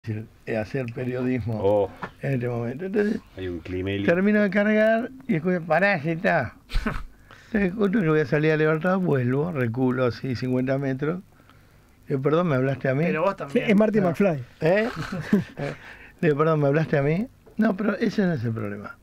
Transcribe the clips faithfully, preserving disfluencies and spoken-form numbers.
hacer periodismo oh. en este momento. Entonces, hay un climeli. termino de cargar y escucho, pará, ya está. Entonces, escucho que voy a salir a Libertad, vuelvo, reculo así cincuenta metros. Digo, perdón, ¿me hablaste a mí? Pero vos también. Sí, es Marty no. McFly. ¿Eh? Digo, perdón, ¿me hablaste a mí? No, pero ese no es el problema.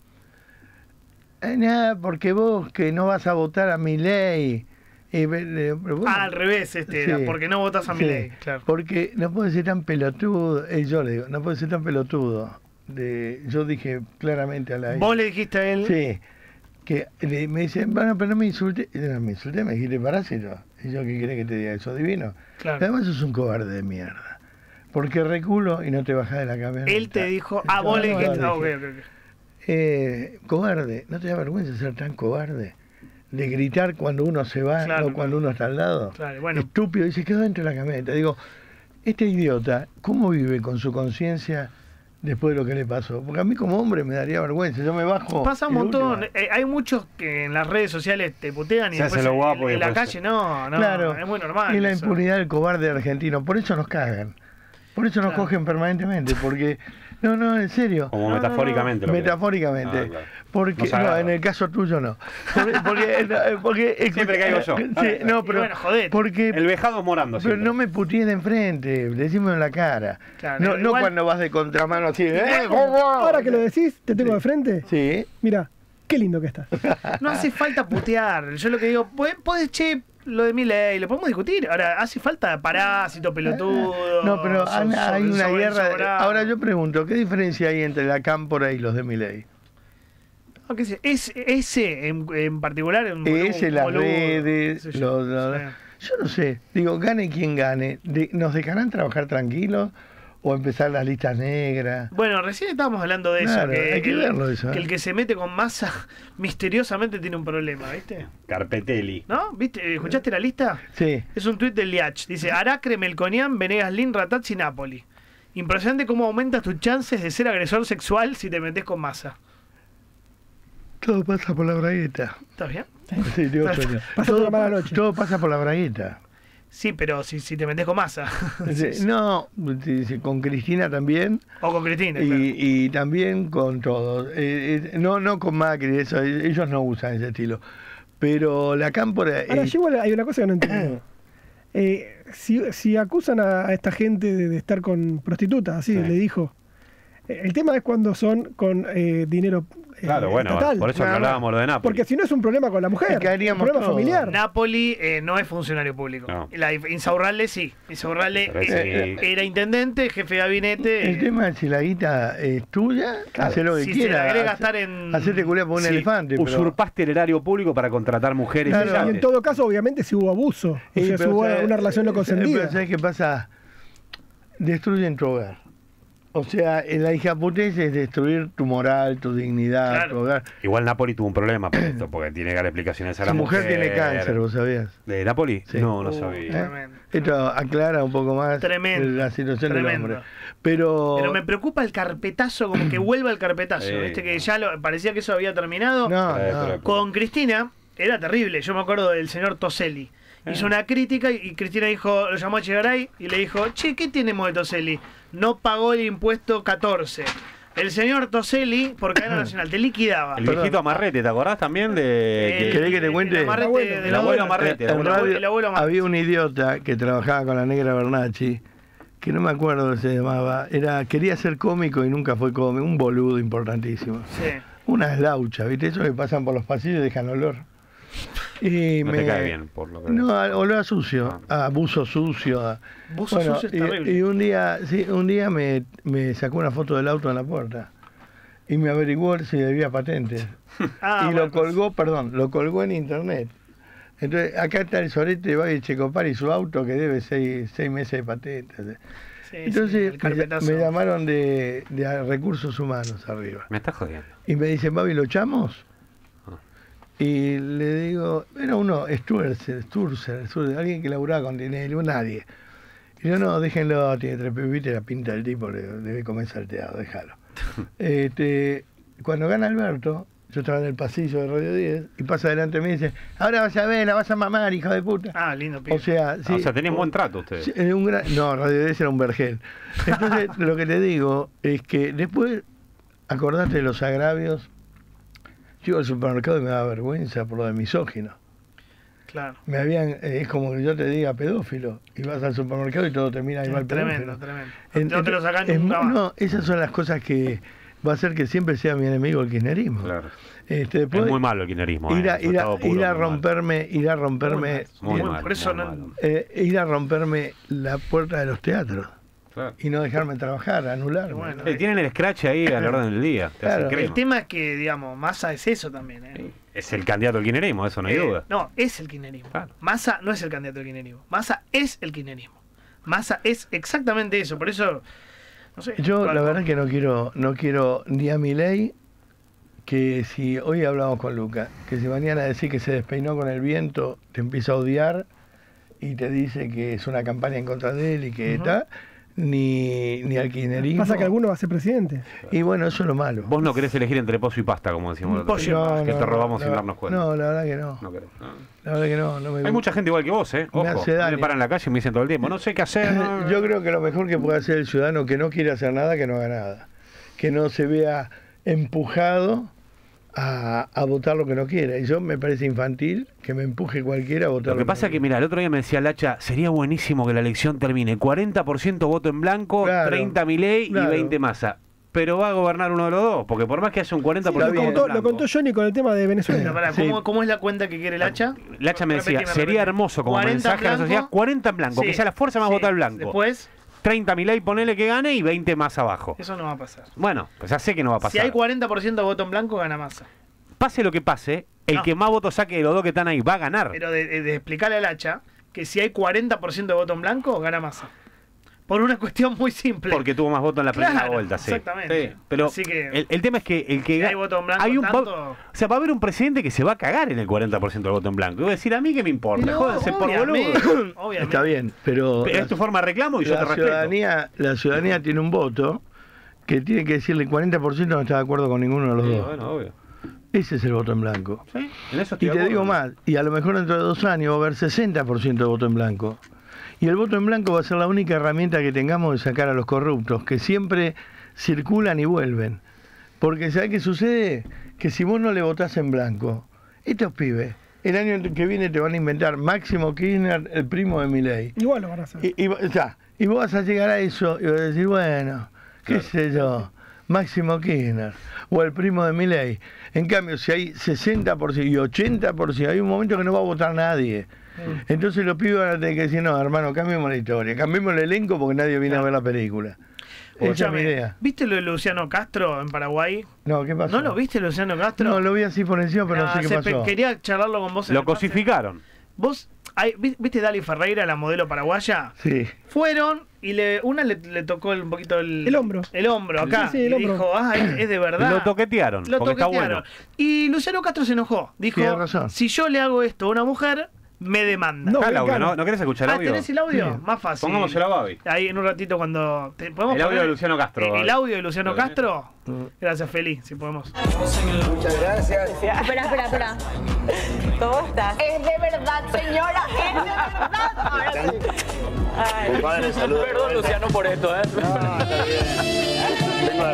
Eh, nada, porque vos que no vas a votar a Milei. Y, eh, bueno, ah, al revés, este sí, era, porque no votás a sí, Milei, claro. Porque no puede ser tan pelotudo, eh, yo le digo, no puede ser tan pelotudo. De, yo dije claramente a la... Vos le dijiste a él... Sí, que le, me dice, bueno, pero no me insulte, no me insulté, me dijiste parásito. Y yo, ¿qué querés que te diga? Eso divino. Claro. Además sos un cobarde de mierda. Porque reculo y no te bajás de la camioneta. Él te dijo, ah, vos le dijiste, ah, ok, ok, ok. Eh, cobarde, ¿no te da vergüenza ser tan cobarde? De gritar cuando uno se va, claro, no cuando uno está al lado. Claro, bueno. Estúpido, y se quedó dentro de la camioneta. Digo, este idiota, ¿cómo vive con su conciencia después de lo que le pasó? Porque a mí como hombre me daría vergüenza, yo me bajo. Pasa un montón, eh, hay muchos que en las redes sociales te putean y se después lo en, guapo en, en la después. calle no, no, claro, es muy normal. Y la eso. impunidad del cobarde argentino, por eso nos cagan. Por eso nos Claro. cogen permanentemente, porque... No, no, en serio. Como No, metafóricamente. no, lo que- Metafóricamente. Ah, claro. Porque, No no, sagrado. en el caso tuyo no. Porque, porque, porque- Siempre caigo yo. Sí, no, Y pero bueno, jodete. porque El vejado morando. pero siempre. no me putees de enfrente, decímelo en la cara. Claro, no, no igual- cuando vas de contramano así. ¿eh? Ahora que lo decís, te tengo Sí. de frente. Sí. Mira, qué lindo que estás. No hace falta putear. Yo lo que digo, podés, che, lo de Milei, lo podemos discutir. Ahora, hace falta parásito, pelotudo. No, pero so- hay, so- hay una sobre- guerra. sobrado. Ahora yo pregunto, ¿qué diferencia hay entre la Cámpora y los de Milei? No, qué sé, es, ese en, en particular es un boludo, Ese, un las boludo, redes, qué sé yo. los- los- Sí. yo no sé. Digo, gane quien gane. De- ¿Nos dejarán trabajar tranquilos o empezar las listas negras? Bueno, recién estábamos hablando de Claro, eso, que, hay que el, verlo eso, ¿eh? que el que se mete con masa misteriosamente tiene un problema, ¿viste? Carpetelli. ¿No? ¿Viste? ¿Escuchaste la lista? Sí. Es un tuit del Liach. Dice, Aracre, Melconian, Venegas, Lin, Ratazzi, Napoli. Impresionante cómo aumentas tus chances de ser agresor sexual si te metes con masa. Todo pasa por la bragueta. ¿Estás bien? Sí, tengo sueño. Pasa Todo, una mala noche. todo pasa por la bragueta. Sí, pero si, si te metes con masa. Sí, no, dice, con Cristina también O con Cristina, y, claro. y también con todos. Eh, eh, no, no con Macri, eso, ellos no usan ese estilo. Pero la Cámpora... Ahora, eh, yo igual hay una cosa que no entiendo. Eh, si, si acusan a, a esta gente de, de estar con prostitutas, así Sí. le dijo. Eh, El tema es cuando son con eh, dinero eh, Claro, bueno, estatal. por eso que No, no. hablábamos lo de Napoli. Porque si no es un problema con la mujer, Es es que un haríamos problema todo. familiar. Napoli eh, no es funcionario público. No. La, Insaurralde sí. Insaurralde Pero eh, ese- era intendente, jefe de gabinete. El eh, tema es si la guita es tuya, Claro, hacer lo que si se quieras. la agrega estar en... Hacerte culiar por un Sí, elefante. pero- usurpaste el erario público para contratar mujeres Claro. y Y en yates. todo caso, obviamente, si hubo abuso, o Sí, sea, si pero hubo ¿sabes- una relación no ¿sabes- consentida. pero ¿sabes qué pasa? Destruyen tu hogar. O sea, la hijaputez es destruir tu moral, tu dignidad, Claro. tu hogar. Igual Napoli tuvo un problema por esto, porque tiene que dar explicaciones a la Su mujer tiene cáncer, ¿vos sabías? ¿De Napoli? Sí. No, no Uh, sabía. ¿Eh? Tremendo. Esto aclara un poco más Tremendo, la situación tremendo. del hombre. Pero, Pero me preocupa el carpetazo, como que vuelva el carpetazo. Eh, Viste que no. ya lo- parecía que eso había terminado. no, Eh, no. pero- Con Cristina era terrible. Yo me acuerdo del señor Toselli. Hizo una crítica y Cristina dijo, lo llamó a Echegaray y le dijo, che, ¿qué tenemos de Toselli? No pagó el impuesto catorce. El señor Toselli, por cadena nacional, te liquidaba. El Perdón. viejito Amarrete, ¿te acordás también de Eh, que- ¿Querés que te cuente? El amarrete El abuelo. del El abuelo abuelo. Amarrete, el En abuelo- radio el abuelo Amarrete. había un idiota que trabajaba con la negra Bernacci, que no me acuerdo cómo se llamaba, era, quería ser cómico y nunca fue cómico, un boludo importantísimo. Sí. Una laucha, ¿viste? Esos que pasan por los pasillos y dejan olor. Y No te cae bien, por lo que No, a- olor a sucio, a abuso sucio. a- Buzo sucio es y, terrible. y un día, sí, un día me, me sacó una foto del auto en la puerta y me averiguó si debía patente. Ah, y bueno, lo colgó, perdón, lo colgó en internet. Entonche, acá está el sorete de Valle Checopar y su auto que debe seis, seis meses de patente. sí, sí, Entonces el me, carpetazo. me llamaron de, de recursos humanos arriba. Me estás jodiendo. Y me dicen, Babi, ¿lo echamos? Ah. Y le digo, era uno, Sturzer, Sturzer, Sturzer, alguien que laburaba con Tinelli, o nadie. Y yo, no, déjenlo, tiene tres pibitas, la pinta del tipo, le debe comer salteado, déjalo. este, cuando gana Alberto, yo estaba en el pasillo de Radio diez, y pasa delante de mí y dice, ahora vas a ver, la vas a mamar, hija de puta. Ah, lindo pibe. O sea, sí, Ah, o sea, tenían buen trato ustedes. sí, en un gran- no, Radio diez era un vergel. Entonces, lo que te digo es que después, acordate de los agravios. Yo iba al supermercado y me daba vergüenza por lo de misógino. Claro. Me habían, eh, es como que yo te diga pedófilo, y vas al supermercado y todo te mira igual Tremendo, pedófilo. tremendo. En- No te lo sacan es nunca mu- más. No, esas son las cosas que va a hacer que siempre sea mi enemigo el kirchnerismo. Claro. Este, después, Es muy malo el kirchnerismo. ir eh, a, en su ir a- estado puro, ir a muy malo. romperme, ir a romperme, Muy Muy- mal, por eso muy no- malo. eh, ir a romperme la puerta de los teatros Claro. y no dejarme trabajar, anularme. Bueno, Eh, tienen el scratch ahí a la orden del día. Te hacen Claro. crema. El tema es que, digamos, Massa es eso también. ¿eh? Es el candidato al kirchnerismo, eso no hay Eh, duda. No, es el kirchnerismo. Claro. Massa no es el candidato al kirchnerismo. Massa es el kirchnerismo. Massa es exactamente eso. Por eso, no sé. Yo la algo- verdad que no quiero, no quiero ni a Milei, que si hoy hablamos con Luca, que si mañana decís que se despeinó con el viento, te empieza a odiar y te dice que es una campaña en contra de él y que Ujú. está, ni, ni al kirchnerismo. Pasa que alguno va a ser presidente. Y bueno, eso es lo malo. Vos no querés elegir entre pollo y pasta, como decimos el otro Pollo día. y pasta. Que te robamos la- sin darnos cuenta. No, la verdad que no. No querés. No. La verdad que no, no me Hay gusta. mucha gente igual que vos, ¿eh? Ojo, Me hace a mí daño. me paran en la calle y me dicen todo el tiempo, no sé qué hacer. no". Yo creo que lo mejor que puede hacer el ciudadano que no quiere hacer nada, que no haga nada. Que no se vea empujado a, a votar lo que no quiera. Y yo me parece infantil que me empuje cualquiera a votar Lo que no pasa es que, quiera. mira, el otro día me decía Lacha, sería buenísimo que la elección termine cuarenta por ciento voto en blanco, Claro, treinta Milei claro. y veinte Massa. Pero va a gobernar uno de los dos, porque por más que haya un cuarenta por Sí, ciento está Lo voto bien. en contó, lo blanco. contó Johnny con el tema de Pero Venezuela. pará, Sí. ¿cómo, cómo es la cuenta que quiere el hacha? Lacha me decía, Repetime, sería repetime. hermoso como cuarenta mensaje a la blanco. sociedad, cuarenta en blanco, que Sí, sea la fuerza más sí. votada en blanco. Después, treinta Milei, ponele que gane y veinte más abajo. eso no va a pasar. Bueno, pues ya sé que no va a pasar. Si hay cuarenta por ciento de voto en blanco, gana Massa. Pase lo que pase, el No. que más votos saque de los dos que están ahí va a ganar. Pero de, de- de explicarle al hacha que si hay cuarenta por ciento de voto en blanco, gana Massa. Por una cuestión muy simple. Porque tuvo más votos en la primera Claro, vuelta, sí. exactamente. Sí, pero Así que- el, el tema es que el que Si ga- hay voto en blanco hay un va- tanto- o sea, va a haber un presidente que se va a cagar en el cuarenta por ciento del voto en blanco. Y va a decir, a mí que me importa, No, jódense por obviamente, boludo. obviamente. Está bien, pero, Pero es tu forma de reclamo y yo te la, respeto. ciudadanía, la ciudadanía tiene un voto que tiene que decirle el cuarenta por ciento no está de acuerdo con ninguno de los Sí, dos. bueno, obvio. Ese es el voto en blanco. Sí, en eso Y estoy de te acuerdo. digo más, y a lo mejor dentro de dos años va a haber sesenta por ciento de voto en blanco. Y el voto en blanco va a ser la única herramienta que tengamos de sacar a los corruptos, que siempre circulan y vuelven. Porque ¿sabes qué sucede? Que si vos no le votás en blanco, estos pibes, el año que viene te van a inventar Máximo Kirchner, el primo de Milei. Igual lo van a hacer. Y, y, o sea, y vos vas a llegar a eso y vas a decir, bueno, qué Claro. sé yo, Máximo Kirchner o el primo de Milei. En cambio, si hay sesenta por ciento y ochenta por ciento, hay un momento que no va a votar nadie. Entonces los pibes van a tener que decir, no, hermano, cambiemos la historia, cambiemos el elenco porque nadie viene a ver la película. Esa es mi Escúchame, idea. ¿viste lo de Luciano Castro en Paraguay? No, ¿qué pasó? ¿No lo viste, Luciano Castro? No, lo vi así por encima, pero no, Ah, sé qué se pasó. pe- Quería charlarlo con vos. en Lo el pase. cosificaron. Vos, hay- vi- ¿viste Dali Ferreira, la modelo paraguaya? Sí. Fueron y le, una le, le tocó el- un poquito el... El hombro. El hombro, acá. Sí, sí, el y hombro. dijo, ah, es, es de verdad. Lo toquetearon, Lo porque está toquetearon. bueno. Y Luciano Castro se enojó. Dijo, Tiene razón. si yo le hago esto a una mujer, me demanda. No, Acá el ven audio, cara. ¿no? ¿No querés escuchar el Ah, audio? ¿tenés el audio? Sí. Más fácil. Pongámoselo a Babi. Ahí en un ratito cuando... ¿te- ¿podemos El audio poner de Luciano Castro, El, Babi. el audio de Luciano Está bien. Castro. Mm. Gracias, Feli, si podemos. Muchas gracias. Espera, espera, espera. ¿Cómo estás? Es de verdad, señora, es de verdad. Ahora sí. Ay. Compadre, saludos. Perdón, Luciano, por esto, ¿eh? No, está bien. Vengo de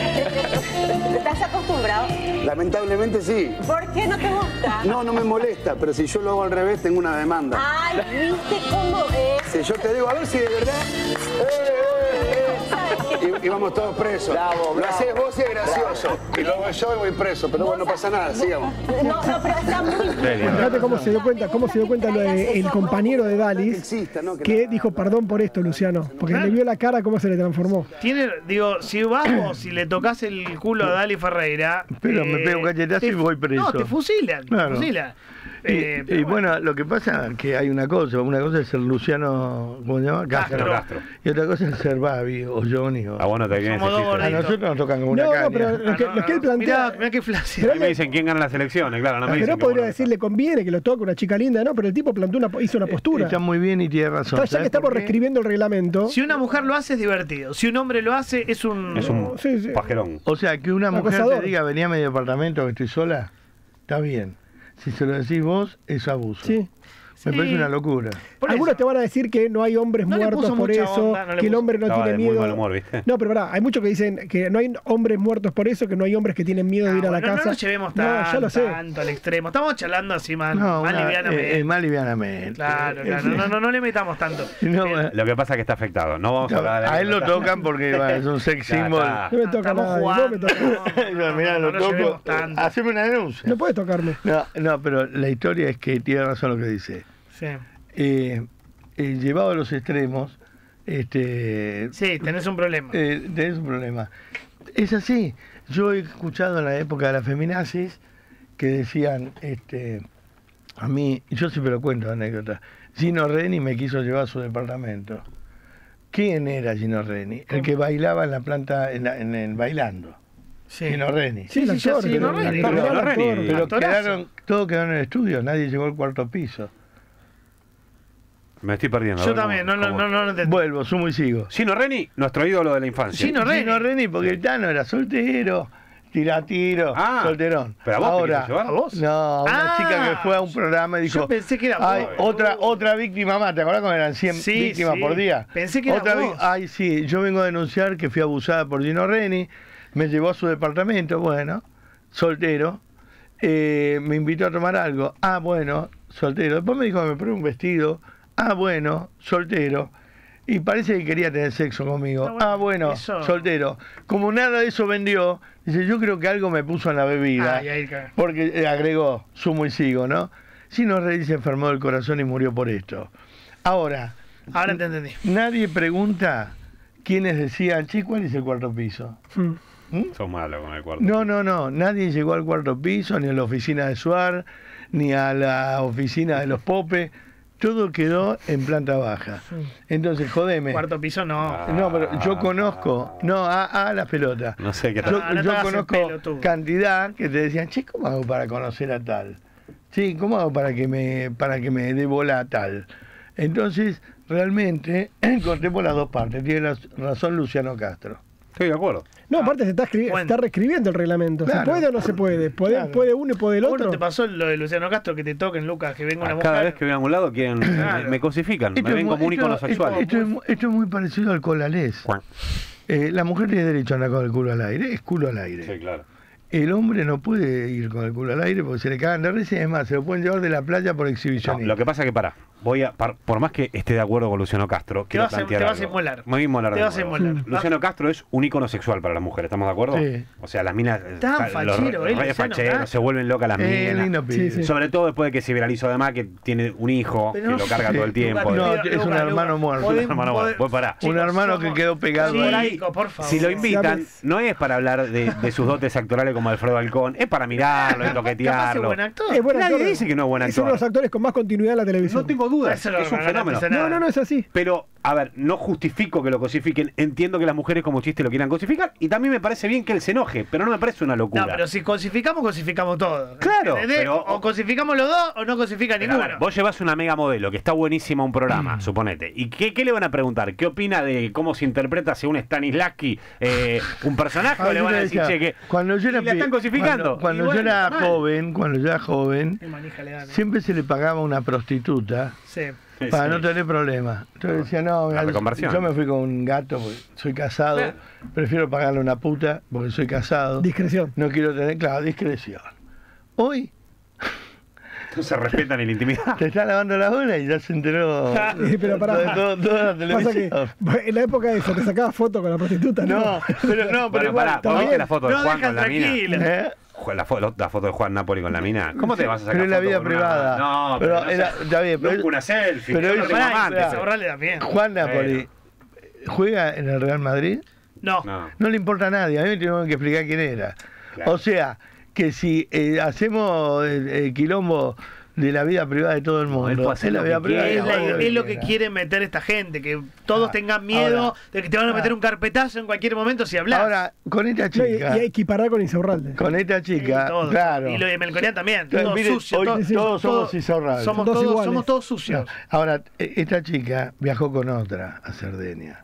Argentina. ¿Estás acostumbrado? Lamentablemente sí. ¿Por qué no te gusta? No, no me molesta, pero si yo lo hago al revés, tengo una demanda. Ay, ¿viste cómo es? Si yo te digo, a ver si de verdad. ¡Eh, eh, eh! Y, y vamos todos presos. Bravo, Lo bravo. haces vos y es gracioso. Y luego yo y voy preso. Pero bueno, no pasa nada, sigamos. No, no, pero está muy... Serio. Fíjate cómo se dio cuenta, cómo se dio cuenta lo de- el compañero de Que Dalis, exista, ¿no? que la- dijo perdón por esto, Luciano, porque Claro. le vio la cara cómo se le transformó. Tiene, digo, si vas vos, si le tocas el culo a Dali Ferreira. Pero me pego un cachetazo te- y voy preso. No, te fusilan. Claro. Te fusilan. Eh, y, pero y bueno, lo que pasa es que hay una cosa, una cosa es ser Luciano, ¿cómo se llama? Castro. Castro. Y otra cosa es ser Babi o Johnny. O... Ah, bueno, te viene Somos ese dos chiste. A gorditos. nosotros nos tocan como una No, no, caña. pero lo que, lo que él plantea. Mirá, mirá qué flácido. Pero A mí me dicen quién gana las elecciones, claro, no me Pero dicen él qué podría bueno está. decirle conviene que lo toque una chica linda, ¿no? Pero el tipo planteó una, hizo una postura. Está muy bien y tiene razón. Ya que ¿Sabes estamos por qué? reescribiendo el reglamento. Si una mujer lo hace es divertido. Si un hombre lo hace es un... Es un Sí, sí. pajerón. O sea, que una mujer Acosador. te diga, vení a mi departamento que estoy sola, está bien. Si se lo decís vos, es abuso. Sí. Me Sí. parece una locura. Por Algunos eso. te van a decir que no hay hombres No le muertos puso por mucha eso, onda, no le que el puso. hombre no Estaba tiene de muy miedo. mal humor, ¿viste? No, pero pará, hay muchos que dicen que no hay hombres muertos por eso, que no hay hombres que tienen miedo de Ah, ir a la bueno, casa. No nos llevemos No, tanto, ya lo sé. tanto al extremo. Estamos charlando así más, No, más una- livianamente. eh, eh, más livianamente. Claro, claro. No, no, no le metamos tanto. No, Bien. bueno, Lo que pasa es que está afectado. No vamos a hablar de a él lo tocan porque bueno, es un sex Ya symbol. está. No me toca Estamos nada. jugando. No me toca. No, no, Mirá, no, lo no nos toco. llevemos tanto. Haceme una denuncia. No puede tocarme. No, no, pero la historia es que tiene razón lo que dice. Sí. Eh, eh, llevado a los extremos, este, Sí, tenés un problema. eh, tenés un problema. Es así. Yo he escuchado en la época de las feminazis que decían, este, a mí, yo siempre lo cuento anécdota, Gino Reni me quiso llevar a su departamento. ¿Quién era Gino Reni? El que bailaba en la planta, en, la- en el bailando. Sí. Gino Reni. Sí, el sí, ya actor, sí, pero- no, Reni. el actor, No, el Reni. actor. Pero Actorazo. quedaron, todos quedaron en el estudio, nadie llegó al cuarto piso. Me estoy perdiendo. a Yo ver también, cómo- no, no, cómo- no, no lo entendí. Vuelvo, sumo y sigo. Gino Reni, nuestro ídolo de la infancia. Gino Reni. Gino Reni, porque el Tano era soltero, tira tiro, Ah, solterón. pero a vos te Ahora, quiso llevar. ¿A vos? no, a una Ah, chica que fue a un programa y dijo, yo pensé que era "Ay, vos". otra, otra víctima más, ¿te acordás cuando eran cien Sí, víctimas sí. por día? Pensé que era otra vos. vi- Ay, sí, yo vengo a denunciar que fui abusada por Gino Reni, me llevó a su departamento, bueno, soltero, eh, me invitó a tomar algo, ah, bueno, soltero. Después me dijo que me pruebe un vestido, ah, bueno, soltero. Y parece que quería tener sexo conmigo. Ah, bueno, Ah, bueno, eso- soltero. Como nada de eso vendió, dice, yo creo que algo me puso en la bebida. Ay, ahí cae. Porque eh, agregó, sumo y sigo, ¿no? Gino Reni se enfermó del corazón y murió por esto. Ahora, Ahora te entendí. nadie pregunta quiénes decían, che, ¿cuál es el cuarto piso? Mm. ¿Mm? Sos malo con el cuarto. No, no, no. Nadie llegó al cuarto piso, ni a la oficina de Suar, ni a la oficina de los Popes. Todo quedó en planta baja. Entonces, jodeme. Cuarto piso no. Ah. No, pero yo conozco, no, a, a las pelotas. No sé qué Yo, tal. no te yo hagas el conozco pelotudo. cantidad que te decían, che, ¿cómo hago para conocer a tal? Sí, ¿cómo hago para que me, para que me dé bola a tal? Entonces, realmente, encontremos las dos partes. Tiene la- razón Luciano Castro. Estoy de acuerdo. No, aparte se está, escri- Bueno. está reescribiendo el reglamento. ¿Se Claro. puede o no se puede? ¿Puede, Claro. puede uno y puede el ¿Cómo no otro? te pasó lo de Luciano Castro que te toquen, Lucas, que venga una A mujer? cada vez que voy a un lado quieren, Claro. me, me cosifican, Esto me es ven mu- como un esto- icono esto- sexual. Esto, es, mu- esto es muy parecido al colalés. Eh, la mujer tiene derecho a andar con el culo al aire, es culo al aire. Sí, claro. El hombre no puede ir con el culo al aire porque se le cagan de risa y es más, se lo pueden llevar de la playa por No, exhibicionismo. lo que pasa es que para, voy a, par- por más que esté de acuerdo con Luciano Castro, quiero vas a- plantear te vas a algo. inmolar. Me voy a inmolar Te de vas a nuevo. inmolar. Luciano Castro es un icono sexual para las mujeres, ¿estamos de acuerdo? Sí. O sea, las minas, Tan eh, fachero, los eh, re Luciano facheros, Castro. se vuelven locas las Eh, minas. lindo pibe. Sí, sí. Sobre todo después de que se viralizó además que tiene un hijo, Pero que no- lo carga todo el tiempo. Lucas, No, Lucas, es un Lucas, hermano Lucas, muerto. podés- Un hermano podés- muerto. Vos pará. Un Chicos, hermano que somos- quedó pegado Sí, ahí. Chicos, por favor. Si lo invitan, Sabes. no es para hablar de, de sus dotes actorales como Alfredo Halcón, es para mirarlo, es Capaz es toquetearlo. buen actor. Es buen Nadie actor. dice que no es buen Es uno de los actor. actores con más continuidad en la televisión. No tengo dudas, Eso lo es un ganaste fenómeno. esa- No, no, no, es así. Pero, a ver, no justifico que lo cosifiquen. Entiendo que las mujeres como chiste lo quieran cosificar. Y también me parece bien que él se enoje, pero no me parece una locura. No, pero si cosificamos, cosificamos todo. Claro, ¿Entendés? pero- O cosificamos los dos o no cosifica Pero, a ninguno. ver, vos llevas una mega modelo que está buenísima a un programa, suponete. ¿Y qué, qué le van a preguntar? ¿Qué opina de cómo se interpreta según Stanislavski eh, un personaje? Ah, ¿O le yo van a te decir, decía, che, que cuando yo era y la pi- están cosificando? Cuando, cuando Y yo bueno, era está mal. joven, cuando yo era joven, Qué manija le dan, eh. siempre se le pagaba una prostituta Sí. Sí, para sí. no tener problemas. Entonces decía, no, La mira, reconversión. yo me fui con un gato porque soy casado, Claro. prefiero pagarle una puta porque soy casado. Discreción. No quiero tener, claro, discreción. Hoy No se respetan en la intimidad. te está lavando la bola y ya se enteró Sí, pero pará. de todo- toda la Pasa que televisión. en la época de eso, te sacabas foto con la prostituta, ¿no? No, pero no, pero Bueno, igual. pará, ¿vos también. viste la foto de No Juan dejan con la mina? tranquilo. ¿Eh? Ju- La, fo- la foto de Juan Napoli con la mina. ¿Cómo te vas a sacar Pero en la foto vida con una- privada. No, Pero pero, no era- sé. está bien, pero- Nunca una selfie. pero yo no eso- tengo Pará, amante. y borrarle también. Juan Napoli juega en el Real Madrid. No. No. No le importa a nadie, a mí me tuvieron que explicar quién era. Claro. O sea, que si eh, hacemos el, el quilombo de la vida privada de todo el No, él mundo. puede hacer Es la lo vida que privada. quiera, Es, la- haga es lo que quiera. quiere meter esta gente, que todos Ah, tengan miedo ahora, de que te van a meter ah, un carpetazo en cualquier momento si hablas. Ahora, con esta No, y, chica, y equiparar con Insaurralde. con esta chica, Todos. claro. Y lo de Melconian también, Claro, todos miren, sucios. hoy todos, todos somos todos- Insaurralde. somos Todos todos, iguales. somos todos sucios. Ahora, e- esta chica viajó con otra a Cerdeña.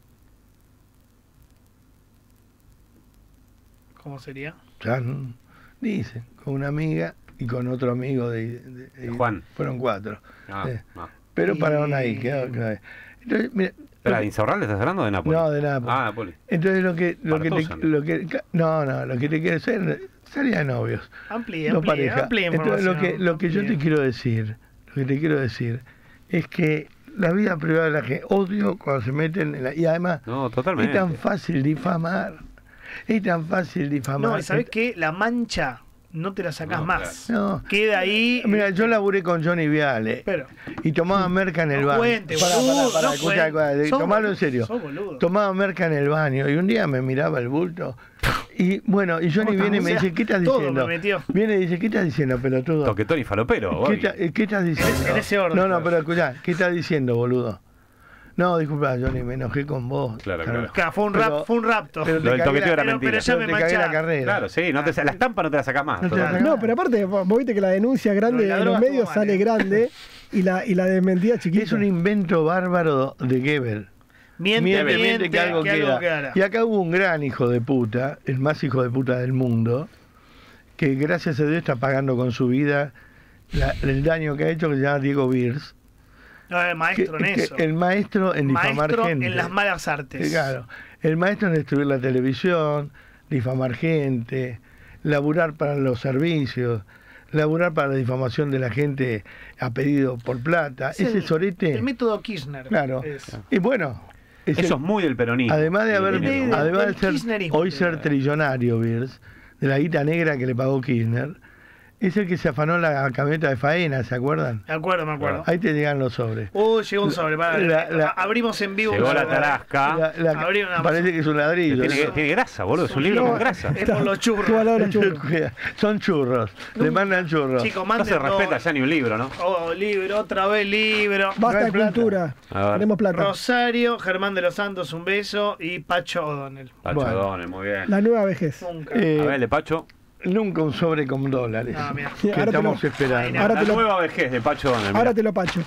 ¿Cómo sería? Ya, ¿no? Dice, con una amiga y con otro amigo de, de- de- Juan. Fueron cuatro. Ah, Sí. no. Pero Y- pararon ahí. Quedó, quedó ahí. Entonces, mira, Espera, ¿de Insaurralde estás hablando o de Nápoles? no, de Nápoles. Ah, Nápoles. Entonces lo que, lo que, Partosan. te, lo que no, no, lo que te quiero decir, salía de novios. Amplía, No amplía, pareja. amplía Entonces lo que, información, lo que yo te amplía. quiero decir, lo que te quiero decir, es que la vida privada de la gente, odio cuando se meten en la, y además No, es totalmente. tan fácil difamar. Es tan fácil difamar. No, y ¿sabés qué? La mancha no te la sacás No, más. No. Queda ahí. Mira, yo laburé con Johnny Viale Pero, y tomaba merca en el no baño. cuente, Pará, boludo, pará, pará, no escuchá, cuente. escuchá, de- Sos tomalo boludo, en serio. sos boludo. Tomaba merca en el baño y un día me miraba el bulto y bueno, y Johnny ¿Cómo viene y me estamos? dice, ¿qué estás Todo diciendo? me metió. Viene y dice, ¿qué estás diciendo, pelotudo? Toquetón y falopero. ¿Qué, Bobby. ta- ¿Qué estás diciendo? En ese orden. No, no, pero escuchá, ¿qué estás diciendo, boludo? No, disculpa, Johnny, me enojé con vos. Claro, claro. Claro, fue un Pero- rap, fue un rapto. pero Lo te del cagué toqueteo la- era pero- mentira. pero ya pero me te cagué la mancharon. carrera. Claro, sí, no te, la estampa no te la sacás más. No te la totalmente. sacás. No, pero aparte, vos vos viste que la denuncia grande Pero la de los droga medios estuvo mal, sale ¿eh? grande y la, y la desmentida chiquita. Es un invento bárbaro de Goebbels. Miente, Miente, miente, miente que algo queda. quedará. Y acá hubo un gran hijo de puta, el más hijo de puta del mundo, que gracias a Dios está pagando con su vida la- el daño que ha hecho, que se llama Diego Birs. No, el Que, maestro en que eso. el maestro en difamar Maestro gente. en las malas artes. Claro. El maestro en destruir la televisión, difamar gente, laburar para los servicios, laburar para la difamación de la gente a pedido por plata. Es Ese el- sorete. El método Kirchner. Claro. Es. Y bueno. es Eso el- es muy del peronismo. Además de Y haber, viene del- como- además de del ser, kirchnerismo. hoy ser trillonario, Birs, de la guita negra que le pagó Kirchner, es el que se afanó la camioneta de faena, ¿se acuerdan? Me acuerdo, me acuerdo. Ahí te llegan los sobres. Uy, llegó un sobre. pará, La- la- abrimos en vivo. Llegó un la sobre. tarasca. La- la- Abrí una- parece que es un ladrillo. Tiene, ¿no? tiene grasa, boludo. Es un libro No, con grasa. Es por los churros. Tú al lado de los churros. Son churros, le mandan churros. Chicos, No manden se respeta ya ni un libro, ¿no? Oh, libro, otra vez libro. No Basta hay de plata. cultura. A ver. Tenemos plata. Rosario, Germán de los Santos, un beso. Y Pacho O'Donnell. Pacho Bueno. O'Donnell, muy bien. La nueva vejez. Nunca. Eh, A ver, el de Pacho. Nunca un sobre con dólares. No, mira. que Ahora te estamos lo- esperando. Ahora La te lo- nueva vejez de Pacho O'Donnell. Ahora mirá. te lo pacho.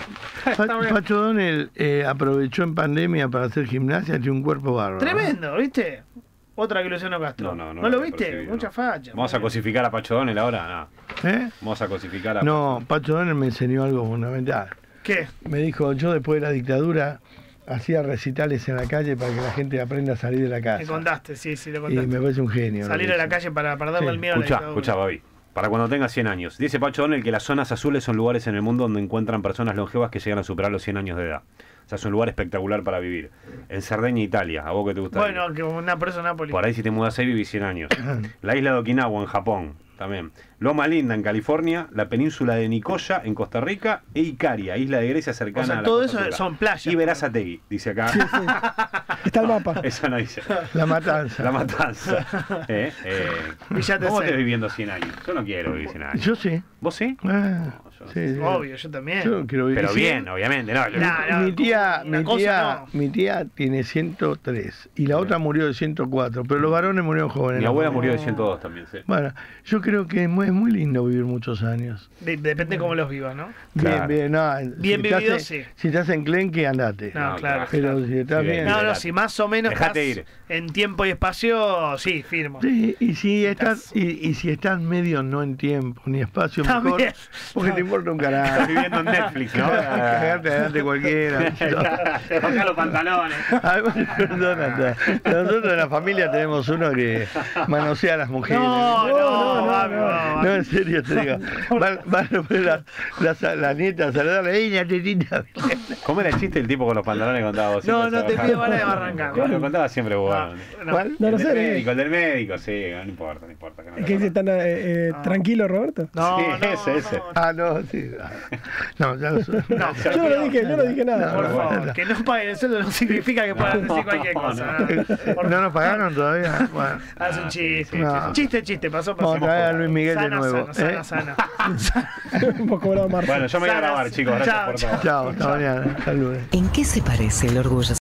Pa- Pacho Donel eh, aprovechó en pandemia para hacer gimnasia, tiene un cuerpo bárbaro. Tremendo, ¿viste? Otra que Luciano Castro. No, no, no. lo lo viste? percibí, Mucha no. facha. Vamos a muy bien. cosificar a Pacho O'Donnell ahora. No. ¿Eh? Vamos a cosificar a No, Pacho Donel me enseñó algo fundamental. ¿Qué? Me dijo, yo después de la dictadura hacía recitales en la calle para que la gente aprenda a salir de la Me casa. contaste, sí, sí, lo Y contaste. me parece un genio. Salir lo a que la hizo. calle para, para darle Sí. el miedo a la Escuchá, dictadura. escuchá, Bobby. Para cuando tenga cien años. Dice Pacho O'Donnell que las zonas azules son lugares en el mundo donde encuentran personas longevas que llegan a superar los cien años de edad. O sea, es un lugar espectacular para vivir. En Cerdeña, Italia. ¿A vos que te gusta? ir? Bueno, que una persona Nápoles. Por ahí si te mudas ahí vivís cien años. La isla de Okinawa en Japón, también. Loma Linda en California, la península de Nicoya en Costa Rica e Icaria, isla de Grecia cercana O sea, a la todo costa eso turca. son playas. Y Verazategui, dice acá. Está el mapa. Eso no dice. La matanza. La matanza. ¿Eh? Eh, Villa ¿Cómo Tesoro. te viviendo cien años? Yo no quiero vivir cien años. Yo sí. ¿Vos sí? Ah, yo no sí, sé. sí. Obvio, yo también. Yo quiero vivir. Pero Sí. bien, obviamente. No, yo- Nah, no, Mi tía, una mi cosa tía, no. mi tía tiene ciento tres y la otra murió de ciento cuatro, pero los varones murieron jóvenes. Mi la abuela mujer. murió de ciento dos también, sí. Bueno, yo creo que es muy, es muy lindo vivir muchos años. De- depende cómo los vivas, ¿no? Claro. Bien, bien, no, Bien si estás vivido, en- sí. Si estás en Clenque, andate. No, claro. Pero si estás Sí, bien. bien. No, no, Liberate. si más o menos Dejate estás ir. en tiempo y espacio, sí, firmo. Sí, y si estás, Estás- y, y si estás medio no en tiempo ni espacio, mejor, También. porque te importa un Estás carajo. viviendo en Netflix, ¿no? Cagarte adelante cualquiera. Te bajan los pantalones. Además, perdónate, nosotros en la familia tenemos uno que manosea a las mujeres. No, no, no, no, mami, no. no, No, en serio te digo. Van, van a ver la, la, la nieta a saludarle, ¡ey, la tetita! ¿Cómo era el chiste el tipo con los pantalones que contaba vos? No, siempre? no te pido ganas de arrancar. Lo contaba siempre vos. No, no. ¿Cuál? No el lo del sé. médico, el del médico, sí, no importa, no importa. Que no Es te que dice acuerdas. tan eh, eh, No. tranquilo, Roberto. No, Sí, no, ese, ese. no. Ah, no, sí. No, ya lo No, Yo no dije, yo no dije nada. por No, favor, no. que no paguen el sueldo no significa que puedan decir cualquier cosa. No, Por ¿No nos pagaron todavía? Bueno. Haz un chiste. No. Chiste, chiste, pasó, pasó. Vamos a traer a Luis Miguel de Sana, nuevo. Sana, ¿eh? sana, sana. Un poco bravo Marta. Bueno, yo me voy a Sana, grabar, chicos. Gracias chao, por chao. todo. Chao, hasta mañana. Hasta el lunes. ¿En qué se parece el orgullo?